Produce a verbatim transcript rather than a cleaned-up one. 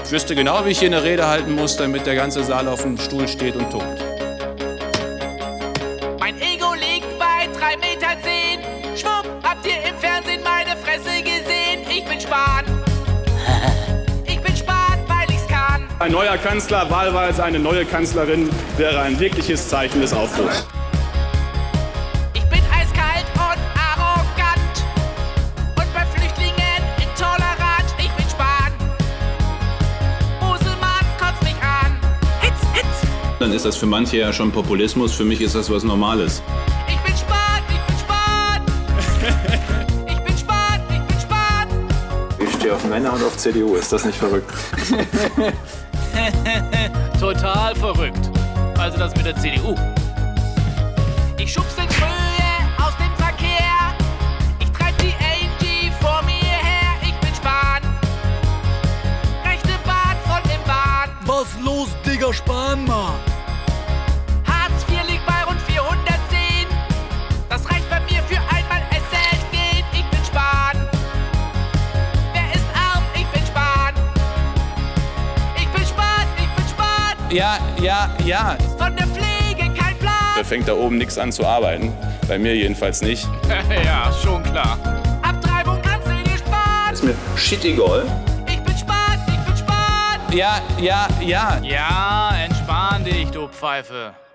Ich wüsste genau, wie ich hier eine Rede halten muss, damit der ganze Saal auf dem Stuhl steht und tobt. Mein Ego liegt bei drei Meter zehn. Schwupp, habt ihr im Fernsehen meine Fresse gesehen? Ich bin Spahn. Ich bin Spahn, weil ich's kann. Ein neuer Kanzler, wahlweise eine neue Kanzlerin, wäre ein wirkliches Zeichen des Aufbruchs. Ich bin eiskalt und arrogant und bei Flüchtlingen intolerant. Ich bin Spahn. Muselmann kotzt mich an. Hitz, Hitz. Dann ist das für manche ja schon Populismus, für mich ist das was Normales. Ich bin Spahn, ich bin Spahn. Ich bin Spahn, ich bin Spahn. Ich stehe auf Männer und auf C D U, ist das nicht verrückt? Total verrückt. Also das mit der C D U. Ich schubse Kröhe aus dem Verkehr. Ich treib die Angie vor mir her. Ich bin Spahn. Rechte Bahn, Front im Bahn. Was los, Digga, Spahn, Mann? Hartz vier liegt bei rund vierhundertzehn. Das reicht bei mir für einmal essen gehen. Ich bin Spahn. Wer ist arm? Ich bin Spahn. Ich bin Spahn, ich bin Spahn. Ja, ja, ja. Von der Pflege kein Plan. Da fängt da oben nichts an zu arbeiten. Bei mir jedenfalls nicht. Ja, schon klar. Abtreibung kannst du dir sparen. Ist mir shit egal. Ich bin Spahn, ich bin Spahn. Ja, ja, ja. Ja, entspann dich, du Pfeife.